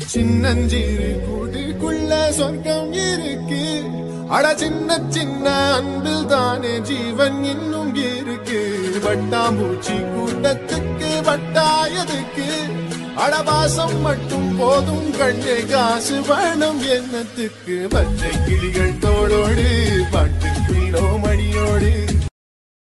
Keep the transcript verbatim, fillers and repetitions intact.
சின்னஞ்சிறு கூட்டுக்குள்ள சொர்க்கம் இருக்கு. அட சின்ன சின்ன அன்பில் தானே ஜீவன் இன்னும் இருக்கு. வட்டாம்பூச்சி கூட்டத்துக்கு வட்டாயதுக்கு அடபாசம் மட்டும் போதும் கண்ணே, காசு வேணும் எண்ணத்துக்கு. பச்சை கிளிகள் தோளோடு பாட்டுக்குள்ளோ மடியோடு